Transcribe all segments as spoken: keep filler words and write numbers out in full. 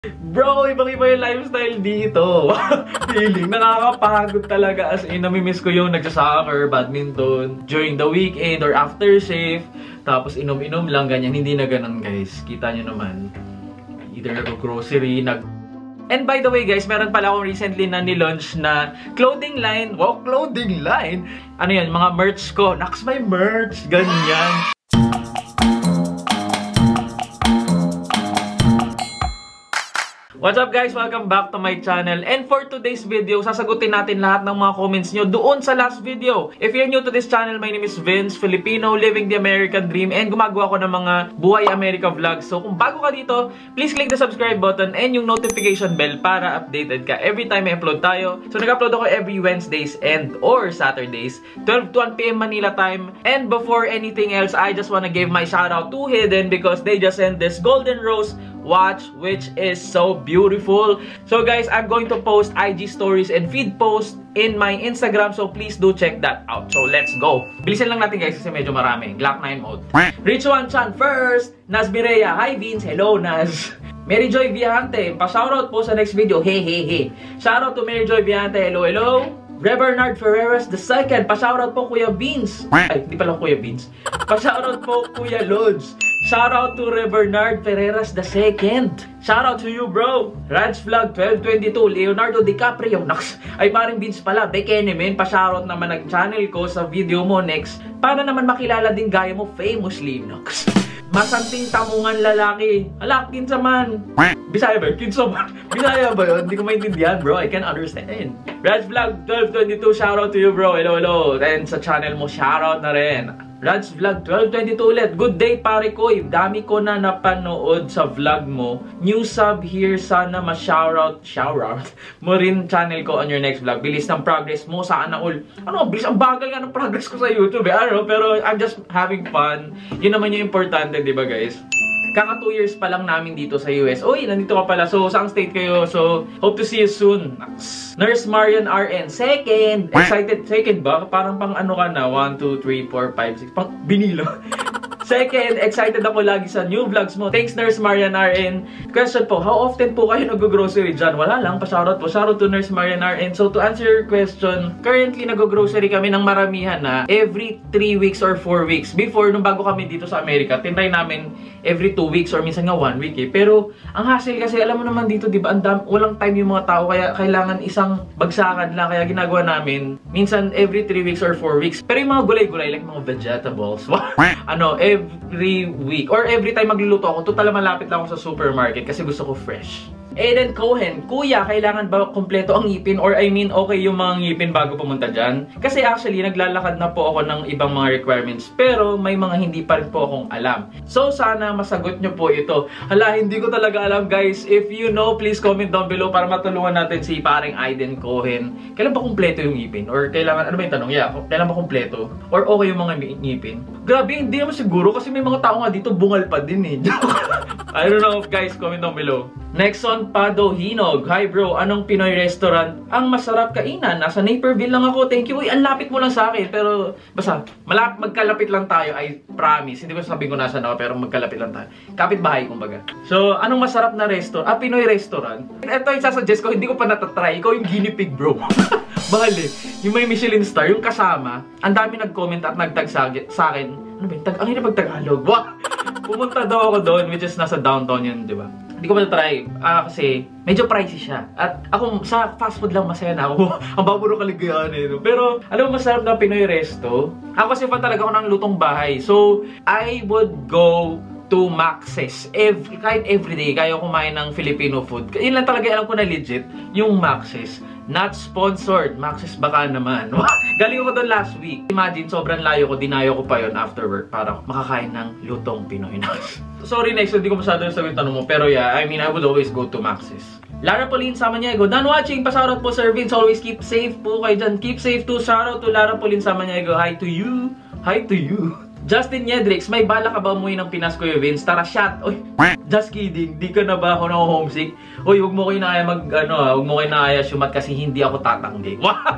Bro, ibang-iba yung lifestyle dito. Feeling, nakakapagod talaga. As in, namimiss ko yung nagsasoccer, badminton, during the weekend or after shift. Tapos inom-inom lang, ganyan. Hindi na ganun, guys. Kita nyo naman. Either nag-grocery, nag... And by the way, guys, meron pala akong recently na nilaunch na clothing line. Wow, clothing line! Ano yan, mga merch ko. Naks, may merch! Ganyan. What's up guys? Welcome back to my channel. And for today's video, sasagutin natin lahat ng mga comments nyo doon sa last video. If you're new to this channel, my name is Vince, Filipino, living the American dream, and gumagawa ko ng mga Buhay America vlogs. So kung bago ka dito, please click the subscribe button and yung notification bell para updated ka every time I upload tayo. So nag-upload ako every Wednesdays and or Saturdays, twelve to one p m Manila time. And before anything else, I just wanna give my shout out to Hidden because they just sent this golden rose watch, which is so beautiful. So guys, I'm going to post I G stories and feed posts in my Instagram, so please do check that out. So let's go. Bilisan lang natin guys kasi medyo marami. Glock nine mode. Rich One Chan first. Nas Mireya. Hi Vince. Hello Nas. Mary Joy Viajante. Pa-shoutout po sa next video. Hey hey hey. Shoutout to Mary Joy Viajante. Hello hello. Rebernard Ferreras the second. Pa-shoutout po Kuya Beans. Ay, di pala Kuya Beans. Pa-shoutout po Kuya Lods. Shoutout to Rebernard Ferreras the second. Shoutout to you bro. Raj Vlog twelve twenty-two. Leonardo DiCaprio. Naks. Ay paring Beans pala. Bekene men. Pa-shoutout naman ng channel ko sa video mo next. Para naman makilala din gaya mo famously. Naks. Masanting tamungan lalaki. Ala, kinsa man. Bisaya ba? Kinsa man. Bisaya ba yun? Hindi ko maintindihan bro. I can understand. Raj Vlog twelve twenty-two. Shoutout to you bro. Hello, hello. And sa channel mo, shoutout na rin. Raj Vlog twelve twenty-two ulit. Good day pare ko. Dami ko na napanood sa vlog mo. New sub here. Sana ma-shoutout. Shoutout mo rin channel ko on your next vlog. Bilis ng progress mo. Sana all. Ano? Bilis ang bagal nga ng progress ko sa YouTube eh. Ano? Pero I'm just having fun. Yun naman yung importante, di ba guys? Kaka two years pa lang namin dito sa U S. Uy, nandito ka pala. So, saan state kayo? So, hope to see you soon. Nurse Marian R N. Second. Excited. Second ba? Parang pang ano ka na? one, two, three, four, five, six. Pang binilo. Second, excited ako lagi sa new vlogs mo. Thanks, Nurse Marian R N. Question po, how often po kayo nag-grocery dyan? Wala lang, pa-shoutout po. Shoutout to Nurse Marian R N. So, to answer your question, currently nag-grocery kami ng maramihan na every three weeks or four weeks. Before, nung bago kami dito sa Amerika, tinry namin every two weeks or minsan nga one week eh. Pero, ang hassle kasi, alam mo naman dito, di ba, andam, walang time yung mga tao, kaya kailangan isang bagsakan lang. Kaya ginagawa namin, minsan every three weeks or four weeks. Pero yung mga gulay-gulay, like mga vegetables, ano, every week or every time magluluto ako, total malapit lang ako sa supermarket kasi gusto ko fresh. Aiden Cohen, Kuya, kailangan ba kompleto ang ngipin? Or I mean, okay yung mga ngipin bago pumunta dyan? Kasi actually, naglalakad na po ako ng ibang mga requirements. Pero may mga hindi pa rin po akong alam. So, sana masagot nyo po ito. Hala, hindi ko talaga alam guys. If you know, please comment down below para matulungan natin si paring Aiden Cohen. Kailan ba kompleto yung ngipin? Or kailangan, ano ba yung tanong? Yeah, kailan ba kompleto? Or okay yung mga ngipin? Grabe, hindi naman siguro kasi may mga tao nga dito bungal pa din eh. I don't know guys, comment down below. Next on, Pado Hinog. Hi bro, anong Pinoy restaurant ang masarap kainan? Nasa Naperville lang ako. Thank you. Uy, ang lapit mo lang sa akin. Pero basta, malapit, magkalapit lang tayo. I promise. Hindi ko sabihin ko nasa ako, pero magkalapit lang tayo. Kapit-bahay kumbaga. So, anong masarap na restaurant? Ah, Pinoy restaurant. Ito yung sasuggest ko, hindi ko pa natatry. Ikaw yung guinea pig bro. Bahal eh. Yung may Michelin star, yung kasama, ang dami nag-comment at nagtag sa akin. Ano ba yung tag? Ang hirap mag-Tagalog. Wah! Pumunta daw ako doon, which is nasa downtown yun, di ba? Hindi ko pa na-try uh, kasi medyo pricey siya. At ako, sa fast food lang masaya na ako. Ang baburo kaligayahan eh. No? Pero, alam mo, masarap na Pinoy resto. Ako kasi fan talaga ako ng lutong bahay. So, I would go to Max's. Every, kahit everyday, kaya kumain ng Filipino food. Yun lang talaga alam ko na legit, yung Max's. Not sponsored. Max's baka naman. Galing ko doon last week. Imagine, sobrang layo ko. Dinayo ko pa yon after work para makakain ng lutong Pinoy. Sorry next, hindi ko masyado yung sabihin tanong mo. Pero yeah, I mean, I would always go to Max's. Lara Pauline Samaniego. Done watching. Pa-shoutout po Sir Vince. Always keep safe po kayo dyan. Keep safe too. Shoutout to Lara Pauline Samaniego. Hi to you. Hi to you. Justin Yedrix, may bala ka ba umuwi ng Pinas, Kuya Vince? Tara, shot! Uy, just kidding. Di ka na ba ako na homesick? Uy, huwag mo kayo na kaya mag, ano ha, huwag mo kayo na kaya sumat kasi hindi ako tatanggi. Wow!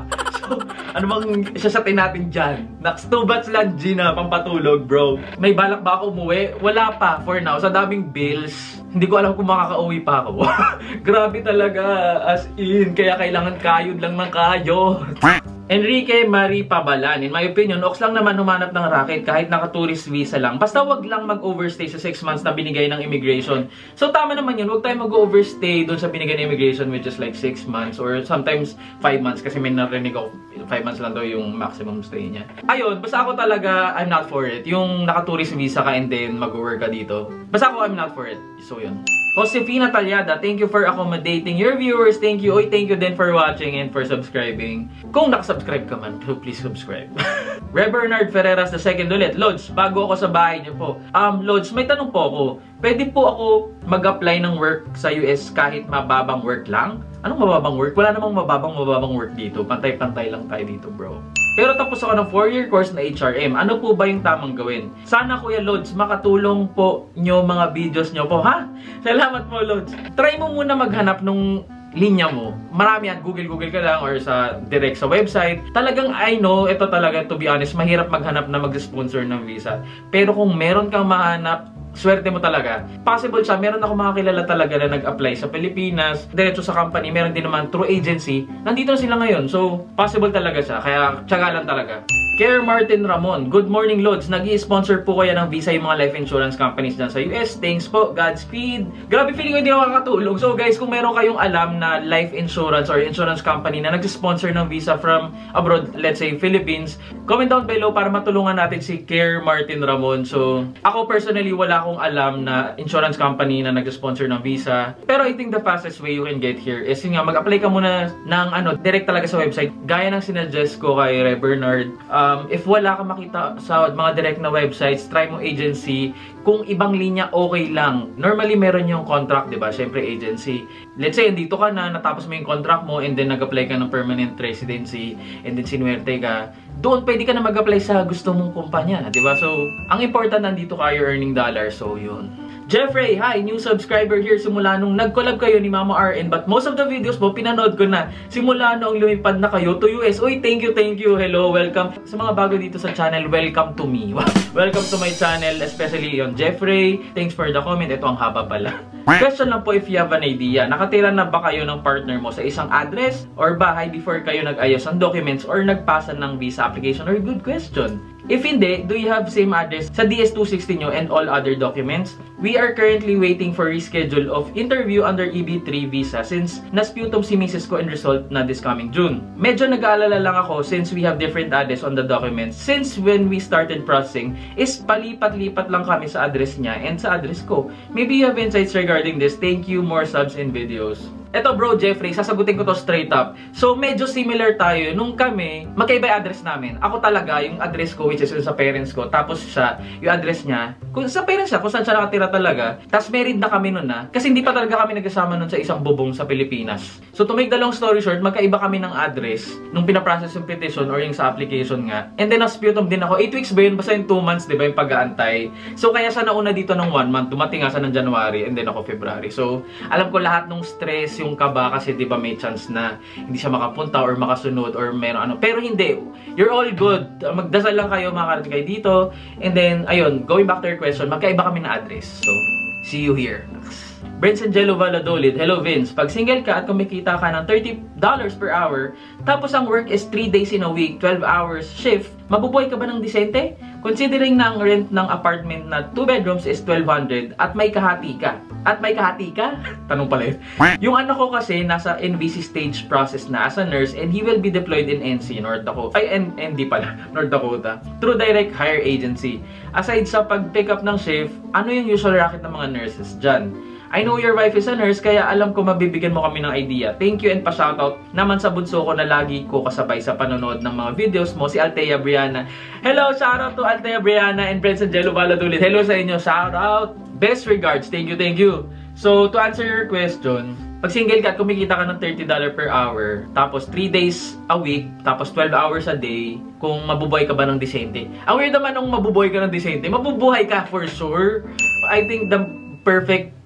So, ano bang isasatin natin dyan? Next, two bats lang, Gina, pampatulog, bro. May balak ba ako umuwi? Wala pa, for now. Sa daming bills, hindi ko alam kung makakauwi pa ako. Grabe talaga, as in. Kaya kailangan kayod lang ng kayod. Enrique Marie Pabalan, in my opinion, oks lang naman humanap ng racket kahit naka-tourist visa lang. Basta wag lang mag-overstay sa six months na binigay ng immigration. So tama naman yun, wag tayo mag-overstay dun sa binigay ng immigration, which is like six months or sometimes five months kasi may narinig ako five months lang daw yung maximum stay niya. Ayun, basta ako talaga, I'm not for it. Yung naka-tourist visa ka and then mag-work ka dito. Basta ako, I'm not for it. So yun. Josefina Talyada, thank you for accommodating your viewers. Thank you. Oy, thank you din for watching and for subscribing. Kung nakasubscribe ka man, please subscribe. Re Bernard Ferreras the second ulit. Lods, bago ako sa bahay niyo po. Um, Lods, may tanong po ako. Pwede po ako mag-apply ng work sa U S kahit mababang work lang? Anong mababang work? Wala namang mababang mababang work dito. Pantay-pantay lang tayo dito, bro. Pero tapos ako ng four year course na H R M. Ano po ba yung tamang gawin? Sana, Kuya Lods, makatulong po nyo mga videos nyo po, ha? Salamat po, Lods. Try mo muna maghanap nung linya mo. Marami yan. Google-google ka lang or sa direct sa website. Talagang I know, ito talaga, to be honest, mahirap maghanap na mag-sponsor ng visa. Pero kung meron kang mahanap, swerte mo talaga. Possible siya. Meron ako mga kilala talaga na nag-apply sa Pilipinas. Diretso sa company. Meron din naman through agency. Nandito na sila ngayon. So, possible talaga siya. Kaya, tiyaga lang talaga. Care Martin Ramon, good morning, Lods. Nag-i-sponsor po kaya ng visa yung mga life insurance companies dyan sa U S. Thanks po. Godspeed. Grabe, feeling ko hindi ako makakatulong. So guys, kung meron kayong alam na life insurance or insurance company na nag-sponsor ng visa from abroad, let's say Philippines, comment down below para matulungan natin si Care Martin Ramon. So, ako personally, wala akong alam na insurance company na nag-sponsor ng visa. Pero I think the fastest way you can get here is yun nga, mag-apply ka muna ng ano, direct talaga sa website. Gaya ng sinuggest ko kay Re Bernard. Um, if wala ka makita sa mga direct na websites, try mo agency. Kung ibang linya, okay lang. Normally, meron yung contract, di ba? Siyempre, agency. Let's say, andito ka na, natapos mo yung contract mo, and then nag-apply ka ng permanent residency, and then sinuwerte ka. Doon, pwede ka na mag-apply sa gusto mong kumpanya, di ba? So, ang important, nandito ka, you're earning dollars. So, yun. Jeffrey, hi! New subscriber here simula nung nag-collab kayo ni Mama R N, but most of the videos mo, pinanood ko na simula nung lumipad na kayo to U S. Uy, thank you, thank you. Hello, welcome. Sa mga bago dito sa channel, welcome to me. Welcome to my channel, especially yon Jeffrey. Thanks for the comment. Ito ang haba pala. Question lang po if you have an idea. Nakatira na ba kayo ng partner mo sa isang address or bahay before kayo nag-ayos ng documents or nagpasa ng visa application? Or good question. If hindi, do you have same address sa D S two sixty nyo and all other documents? We are currently waiting for reschedule of interview under E B three visa since nasputum si Missus ko in result na this coming June. Medyo nag-aalala lang ako since we have different address on the documents. Since when we started processing is palipat-lipat lang kami sa address niya and sa address ko. Maybe you have insights regarding this. Thank you. More subs and videos. Eto bro, Jeffrey, sasagutin ko to straight up. So, medyo similar tayo. Nung kami, magkaiba yung address namin. Ako talaga, yung address ko, which is yung sa parents ko. Tapos siya, yung address niya, kung sa parents siya, kung saan siya nakatira talaga. Tapos married na kami nun na. Kasi hindi pa talaga kami nagkasama nun sa isang bubong sa Pilipinas. So, to make the long story short, magkaiba kami ng address nung pinaprocess yung petition or yung sa application nga. And then, nasputum din ako. eight weeks ba yun? Basta yung two months, di ba, yung pag-aantay. So, kaya siya nauna dito ng one month. Dumating nga siya ng January and then ako February. So, alam ko lahat ng stress, yung kaba kasi 'di ba may chance na hindi siya makapunta or makasunod or meron ano. Pero hindi. You're all good. Magdasal lang kayo, makakarating kayo dito. And then ayun, going back to your question, magkaiba kami na address. So, see you here. Brent Angelo Valladolid, hello Vince. Pag single ka at kumikita ka ng thirty dollars per hour, tapos ang work is three days in a week, twelve hours shift, mabubuhay ka ba ng disente? Considering na ang rent ng apartment na two bedrooms is twelve hundred at may kahati ka. At may kahati ka? Tanong pala yun. Yung ano ko kasi nasa N V C stage process na as a nurse and he will be deployed in N C, North Dakota. Ay, N D pala, North Dakota. Through direct hire agency. Aside sa pag-pick up ng shift, ano yung usual racket ng mga nurses dyan? I know your wife is a nurse, kaya alam ko mabibigyan mo kami ng idea. Thank you and pa-shoutout naman sa bunso ko na lagi ko kasabay sa panonood ng mga videos mo, si Althea Brianna. Hello, shoutout to Althea Brianna and Brent Angelo Valladolid. Hello sa inyo, shoutout. Best regards, thank you, thank you. So, to answer your question, pag single ka at kumikita ka ng thirty dollars per hour, tapos three days a week, tapos twelve hours a day, kung mabubuhay ka ba ng disente. Ang weird naman nung mabubuhay ka ng disente, mabubuhay ka for sure. I think the perfect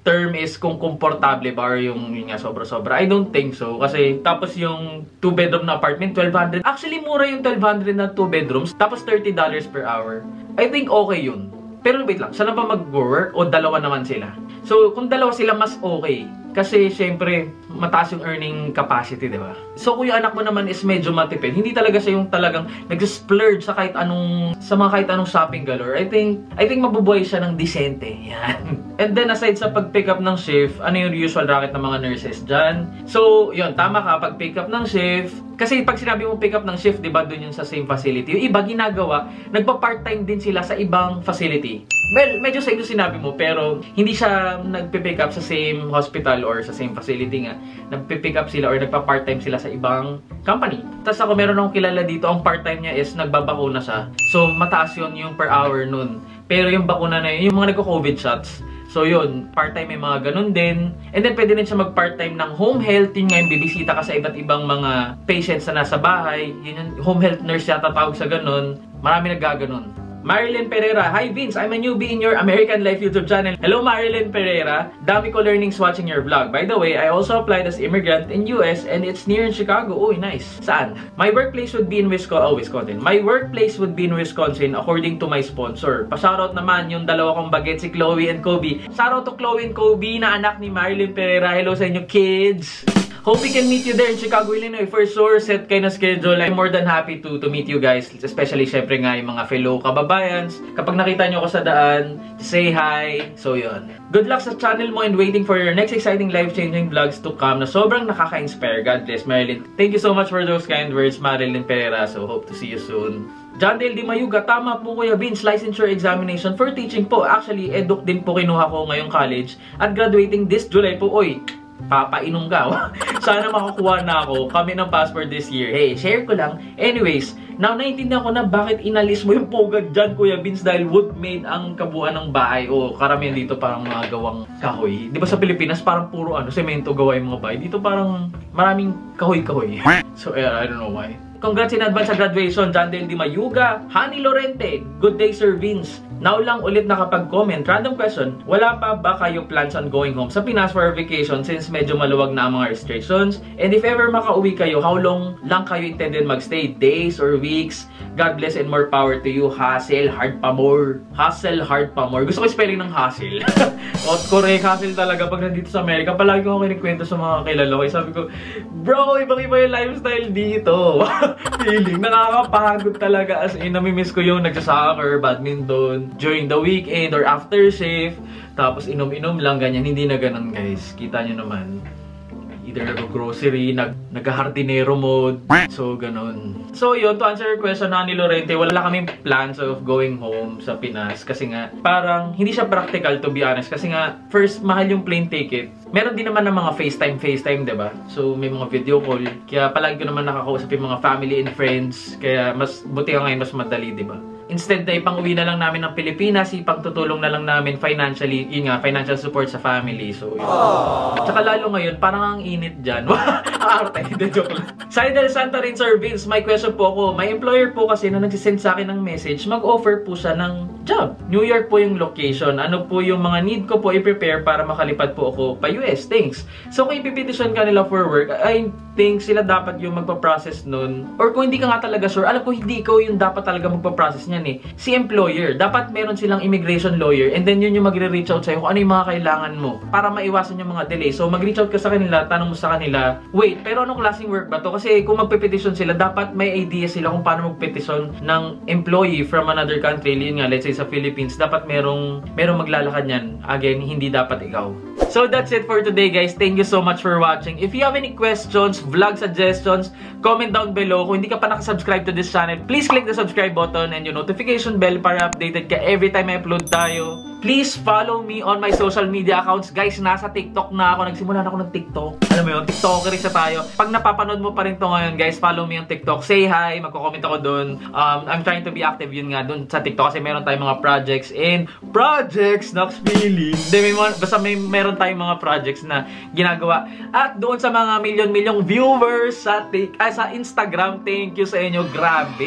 term is kung komportable ba or yung, yung nga sobra-sobra. I don't think so. Kasi tapos yung two bedroom na apartment, twelve hundred. Actually, mura yung twelve hundred na two bedrooms. Tapos thirty dollars per hour. I think okay yun. Pero wait lang, saan ba mag-work o dalawa naman sila? So, kung dalawa sila, mas okay. Kasi, syempre, mataas yung earning capacity, di ba? So, kung yung anak mo naman is medyo matipid, hindi talaga siya yung talagang nag-splurge sa kahit anong, sa mga kahit anong shopping galore. I think, I think mabubuhay siya ng disente. Yan. And then, aside sa pag-pick up ng shift, ano yung usual racket ng mga nurses dyan? So, yun, tama ka, pag-pick up ng shift, kasi pag sinabi mo pick up ng shift, di ba, dun yung sa same facility. Yung iba, ginagawa, nagpa-part-time din sila sa ibang facility. Well, medyo sa inyo sinabi mo, pero hindi siya nagpe-pick up sa same hospital or sa same facility nga. Nagpe-pick up sila or nagpa-part-time sila sa ibang company. Tapos ako, meron akong kilala dito, ang part-time niya is nagbabakuna siya. So, mataas yun yung per hour nun. Pero yung bakuna na yun, yung mga nagko-COVID shots, so yun, part-time may mga ganun din. And then pwede rin siya mag-part-time ng home health. Yun nga yung bibisita ka sa iba't ibang mga patients na nasa bahay. Yun yung home health nurse yata tawag sa ganun. Marami naggaganon. Marilyn Pereira, hi Vince, I'm a newbie in your American Life YouTube channel. Hello Marilyn Pereira, dami ko learnings watching your vlog. By the way, I also applied as immigrant in U S and it's near in Chicago. Uy, nice. Saan? My workplace would be in Wisconsin. Oh, Wisconsin. My workplace would be in Wisconsin according to my sponsor. Pa-shoutout naman yung dalawa kong bagets, si Chloe and Kobe. Shoutout to Chloe and Kobe na anak ni Marilyn Pereira. Hello sa inyo kids. Hope we can meet you there in Chicago, Illinois. For sure, set kayo na schedule. I'm more than happy to to meet you guys. Especially, syempre nga, yung mga fellow kababayans. Kapag nakita nyo ako sa daan, say hi. So, yun. Good luck sa channel mo and waiting for your next exciting life-changing vlogs to come na sobrang nakaka-inspire. God bless, Marilyn. Thank you so much for those kind words, Marilyn Pereira. So, hope to see you soon. John Dale Di Mayuga, tama po Kuya Vince, licensure examination for teaching po. Actually, eduk din po kinuha ko ngayong college. At graduating this July po. Oy, papainom ka. Sana makakuha na ako kami ng passport this year. Hey, share ko lang. Anyways, now naintindihan ko na bakit inalis mo yung pugad dyan, Kuya Vince, dahil wood made ang kabuuan ng bahay. O karamihan dito parang mga gawang kahoy. Di ba sa Pilipinas parang puro ano, semento gawa yung mga bahay. Dito parang maraming kahoy-kahoy. So, eh, I don't know why. Congrats in advance sa graduation, John Dale Di Mayuga. Honey Lorente, good day Sir Vince. Now lang ulit nakapag-comment. Random question, wala pa ba kayo plans on going home sa Pinas for vacation since medyo maluwag na ang mga restrictions? And if ever makauwi kayo, how long lang kayo intended magstay? Days or weeks? God bless and more power to you. Hustle hard pa more. Hustle hard pa more. Gusto ko spelling ng hustle. O, correct, hustle talaga pag nandito sa Amerika. Palagi ko kinikwento sa mga kilala ko. Sabi ko, bro, ibang-iba yung lifestyle dito. Feeling, nakakapagod talaga. As in, namimiss ko yung nagsasoccer, badminton, during the weekend or after shift. Tapos inom-inom lang, ganyan. Hindi na ganun, guys. Kita nyo naman. Either nag-grocery, nag nag-hardinero mode. So, ganun. So, yun, to answer your question, Nani Lorente, wala kaming plans of going home sa Pinas. Kasi nga, parang hindi siya practical to be honest. Kasi nga, first, mahal yung plane ticket. Meron din naman ng mga FaceTime, FaceTime, diba? So, may mga video call. Kaya palagi ko naman nakakausap yung mga family and friends. Kaya, mas buti ka ngayon, mas madali, diba? Instead na ipang-uwi na lang namin ng Pilipinas, ipang tutulong na lang namin financially, yun nga, financial support sa family. So, yun. Tsaka lalo ngayon, parang ang init dyan. Arte, hindi, joke lang. Sidel Santa rin, Sir Vince, may question po ako. May employer po kasi na nagsisend sa akin ng message, mag-offer po siya ng job. New York po yung location. Ano po yung mga need ko po i-prepare para makalipad po ako pa U S? Thanks. So, kung ipipetition ka nila for work, I think sila dapat yung magpa-process nun. Or kung hindi ka nga talaga sure, alam ko hindi ikaw yung dapat talaga magpa-process niya. Eh. Si employer, dapat meron silang immigration lawyer and then yun yung magre-reach out sa'yo kung ano yung mga kailangan mo para maiwasan yung mga delay. So mag-reach out ka sa kanila, tanong mo sa kanila, wait, pero anong klaseng work ba to? Kasi kung magpe-petition sila, dapat may idea sila kung paano mag-petition ng employee from another country. Yun nga, let's say sa Philippines, dapat merong, merong maglalakad yan. Again, hindi dapat ikaw. So that's it for today, guys. Thank you so much for watching. If you have any questions, vlog suggestions, comment down below. Kung hindi ka pa nakasubscribe to this channel, please click the subscribe button and yung notification bell para updated ka every time I upload tayo. Please follow me on my social media accounts. Guys, nasa TikTok na ako. Nagsimula na ako ng TikTok. Alam mo yun, TikToker isa tayo. Pag napapanood mo pa rin to ngayon, guys, follow me on TikTok. Say hi, magko-comment ako dun. Um, I'm trying to be active yun nga dun sa TikTok kasi meron tayong mga projects and projects, Nox Feeling. Hindi, may mga, basta may meron tayong mga projects na ginagawa. At doon sa mga milyon-milyong viewers sa, tik, ah, sa Instagram, thank you sa inyo. Grabe.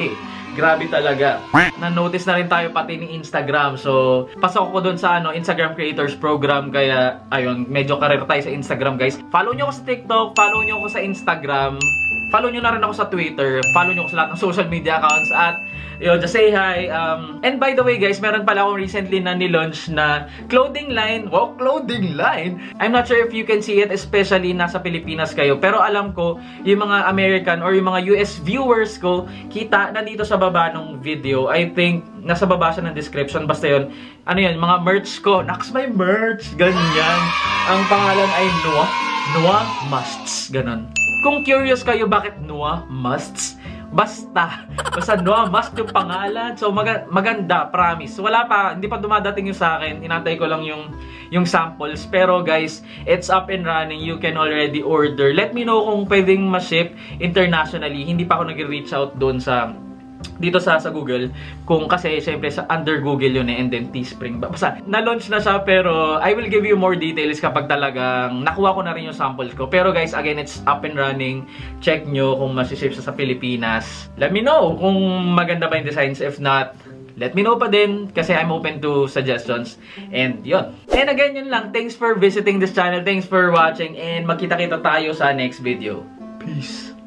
Grabe talaga. Na-notice na rin tayo pati ni Instagram. So, pasok ko dun sa ano, Instagram Creators Program. Kaya, ayun, medyo career tayo sa Instagram, guys. Follow nyo ako sa TikTok, follow nyo ako sa Instagram. Follow nyo na rin ako sa Twitter. Follow nyo ako sa lahat ng social media accounts. At, yun, just say hi. Um, and by the way, guys, meron pala akong recently na nilaunch na clothing line. Wow, clothing line! I'm not sure if you can see it, especially nasa Pilipinas kayo. Pero alam ko, yung mga American or yung mga U S viewers ko, kita nandito sa baba ng video. I think, nasa baba siya ng description. Basta yun, ano yun, mga merch ko. Naks, may merch! Ganyan. Ang pangalan ay Noah. Noah Musts. Ganon. Kung curious kayo bakit Noah Musts, basta, basta Noah Must yung pangalan. So maga maganda, promise. Wala pa, hindi pa dumadating yung sa akin. Inantay ko lang yung yung samples. Pero guys, it's up and running. You can already order. Let me know kung pwedeng ma-ship internationally. Hindi pa ako nag-reach out doon sa dito sa sa Google, kung kasi syempre sa under Google yun eh, and then Teespring. Basta na-launch na siya, pero I will give you more details kapag talagang nakuha ko na rin yung samples ko. Pero guys, again, it's up and running. Check nyo kung masiship siya sa Pilipinas. Let me know kung maganda ba yung designs. If not, let me know pa din kasi I'm open to suggestions. And yun. And again, yun lang. Thanks for visiting this channel. Thanks for watching. And magkita-kita tayo sa next video. Peace.